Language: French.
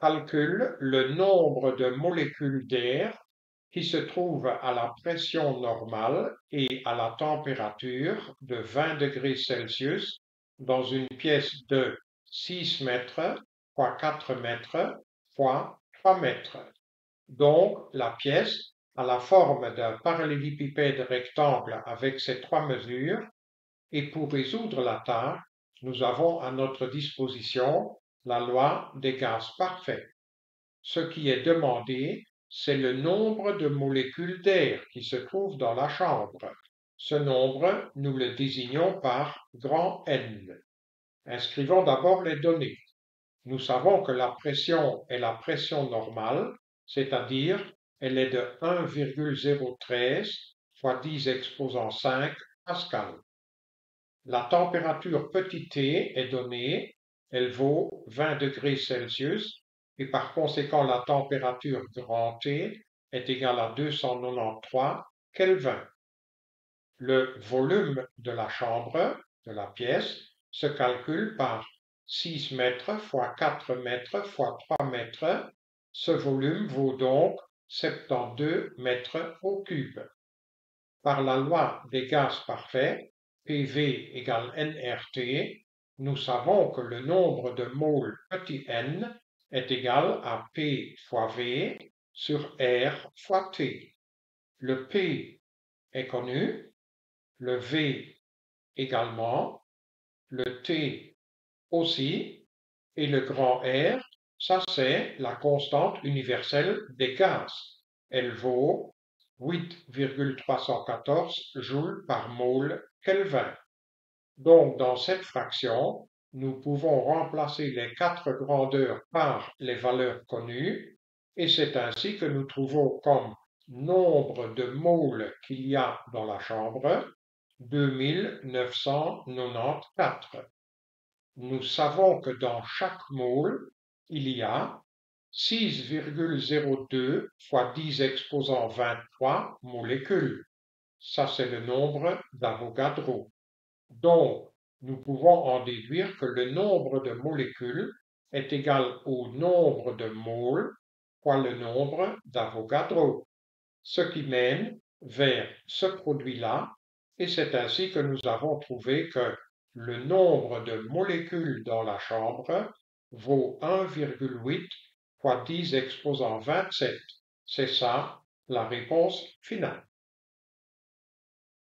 Calcule le nombre de molécules d'air qui se trouvent à la pression normale et à la température de 20 degrés Celsius dans une pièce de 6 mètres fois 4 mètres fois 3 mètres. Donc, la pièce a la forme d'un parallélépipède rectangle avec ces trois mesures, et pour résoudre la tâche, nous avons à notre disposition la loi des gaz parfaits. Ce qui est demandé, c'est le nombre de molécules d'air qui se trouvent dans la chambre. Ce nombre, nous le désignons par grand N. Inscrivons d'abord les données. Nous savons que la pression est la pression normale, c'est-à-dire elle est de 1,013 fois 10 exposant 5 pascal. La température petit t est donnée, elle vaut 20 degrés Celsius et par conséquent la température grand T est égale à 293 Kelvin. Le volume de la chambre, de la pièce, se calcule par 6 mètres fois 4 mètres fois 3 mètres. Ce volume vaut donc 72 mètres au cube. Par la loi des gaz parfaits, PV égale nRT, nous savons que le nombre de moles petit n est égal à P fois V sur R fois T. Le P est connu, le V également, le T aussi, et le grand R, ça c'est la constante universelle des gaz. Elle vaut 8,314 joules par mole Kelvin. Donc, dans cette fraction, nous pouvons remplacer les quatre grandeurs par les valeurs connues, et c'est ainsi que nous trouvons comme nombre de moles qu'il y a dans la chambre 2994. Nous savons que dans chaque mole, il y a 6,02 fois 10 exposant 23 molécules. Ça, c'est le nombre d'Avogadro. Donc, nous pouvons en déduire que le nombre de molécules est égal au nombre de moles fois le nombre d'Avogadro, ce qui mène vers ce produit-là, et c'est ainsi que nous avons trouvé que le nombre de molécules dans la chambre vaut 1,8 fois 10 exposant 27. C'est ça la réponse finale.